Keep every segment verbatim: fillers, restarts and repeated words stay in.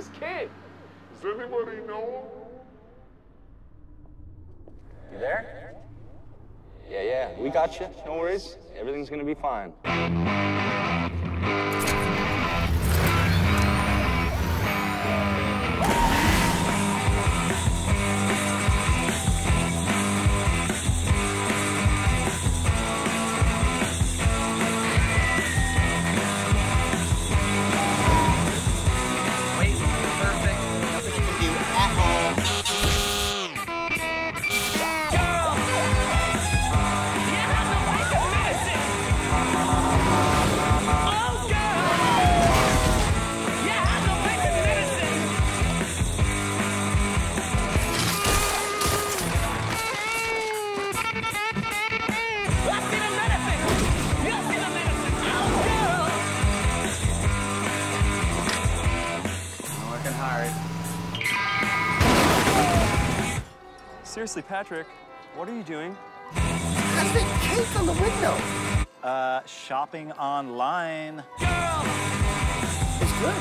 this kid? Does anybody know him? You there? Yeah, yeah, we got you. No worries. Everything's gonna be fine. Seriously, Patrick, what are you doing? That's the cake on the window. Uh, shopping online. Girl! It's good.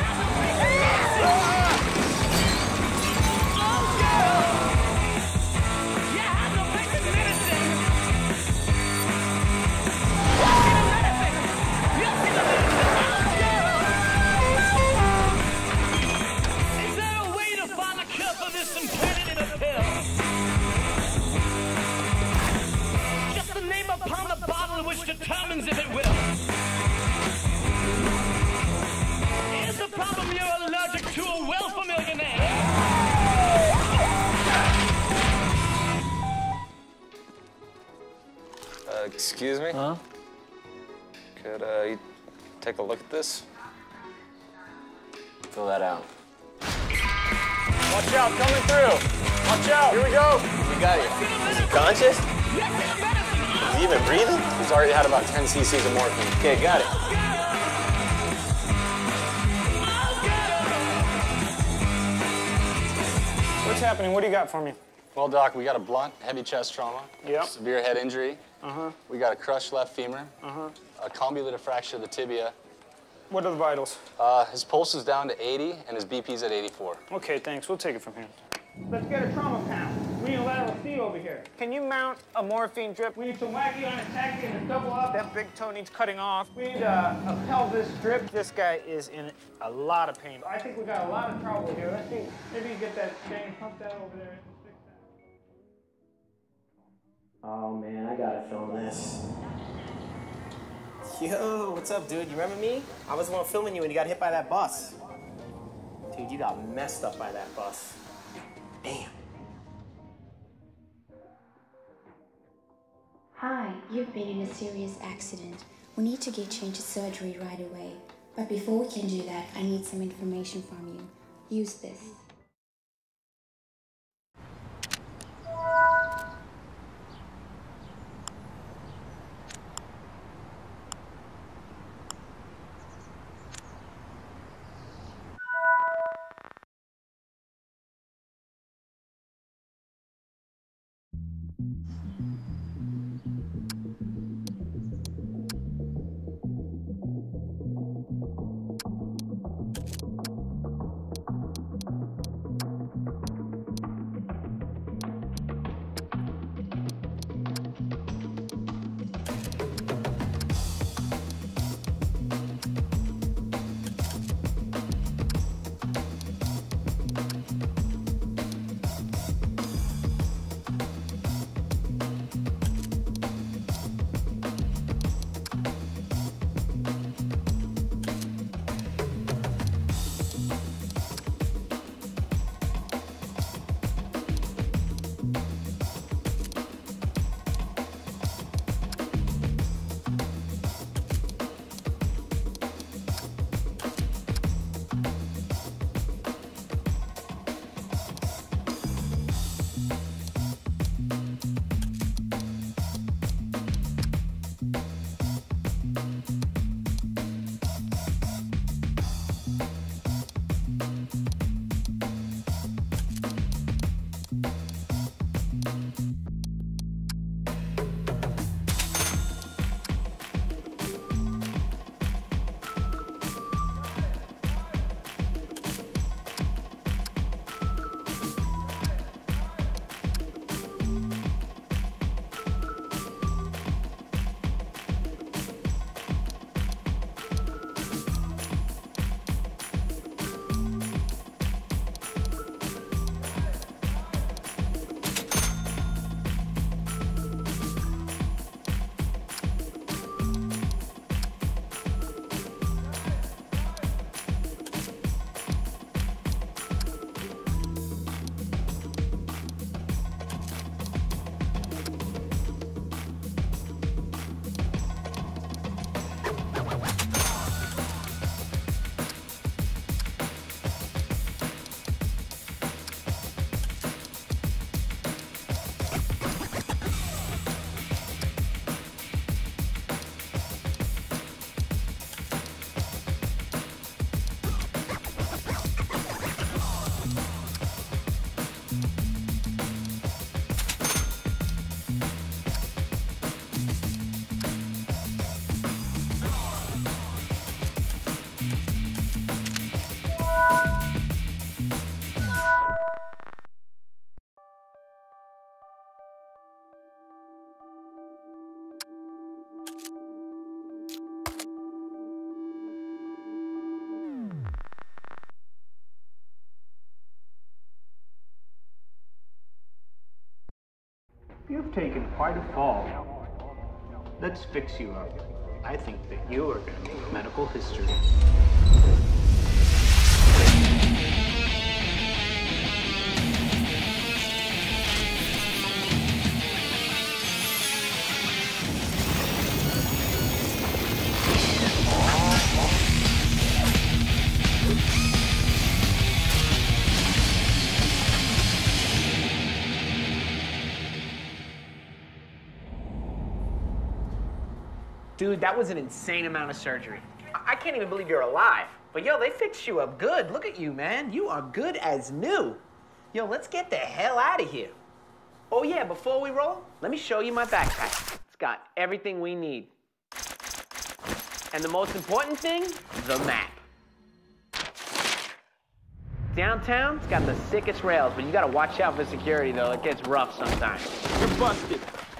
Is there a way to find the cure for this and turn it in a pill? Just the name upon the bottle which determines if it will. Is the problem you're allergic to a well-familiar name? Uh, excuse me? Huh? Could, uh, you take a look at this? Fill that out. Watch out, coming through! Watch out! Here we go! We got you. Is he conscious? Is he even breathing? He's already had about ten C C's of morphine. Okay, got it. What's happening? What do you got for me? Well, Doc, we got a blunt, heavy chest trauma. Yep. Severe head injury. Uh-huh. We got a crushed left femur. Uh-huh. A convoluted fracture of the tibia. What are the vitals? Uh, his pulse is down to eighty, and his B P's at eighty-four. Okay, thanks. We'll take it from here. Let's get a trauma pound. We need a lateral C over here. Can you mount a morphine drip? We need some wacky on attack and a double up. That big toe needs cutting off. We need a, a pelvis strip. This guy is in a lot of pain. I think we got a lot of trouble here. Let's see. Maybe you get that thing, pump that over there. Oh man, I gotta film this. Yo, what's up, dude? You remember me? I was the one filming you when you got hit by that bus. Dude, you got messed up by that bus. Damn. Hi, you've been in a serious accident. We need to get you into surgery right away. But before we can do that, I need some information from you. Use this. taken quite a fall. Let's fix you up. I think that you are going to make medical history. Dude, that was an insane amount of surgery. I, I can't even believe you're alive. But yo, they fixed you up good. Look at you, man. You are good as new. Yo, let's get the hell out of here. Oh yeah, before we roll, let me show you my backpack. It's got everything we need. And the most important thing, the map. Downtown, it's got the sickest rails, but you gotta watch out for security though. It gets rough sometimes. You're busted.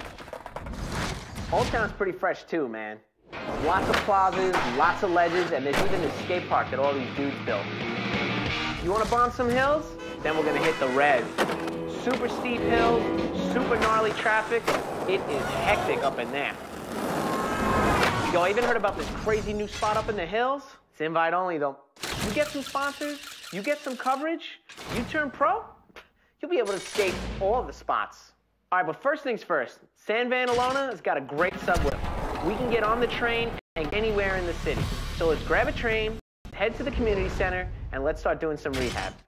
Old Town's pretty fresh too, man. Lots of plazas, lots of ledges, and there's even this skate park that all these dudes built. You wanna bomb some hills? Then we're gonna hit the red. Super steep hills, super gnarly traffic. It is hectic up in there. Yo, I even heard about this crazy new spot up in the hills. It's invite only though. You get some sponsors, you get some coverage, you turn pro, you'll be able to skate all the spots. All right, but first things first, San Vanalona has got a great subway. We can get on the train and anywhere in the city. So let's grab a train, head to the community center, and let's start doing some rehab.